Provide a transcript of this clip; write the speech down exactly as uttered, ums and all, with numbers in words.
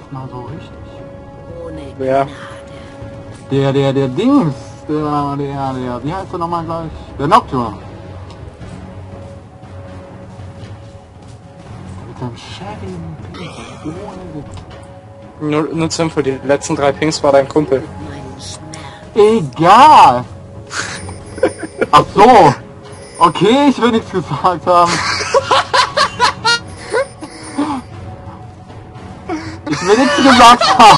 mal so richtig. Ohne Ja. Gnade. Der, der, der Dings. Der, der, der, wie heißt der nochmal gleich? Der Nocturne. Mit seinem Chevy. Ohne Witz. Nur, nur zur Info, die letzten drei Pings war dein Kumpel. Meinen Schmerz. Egal. Ach so. Okay, ich will nichts gesagt haben. Ich will nichts gesagt haben.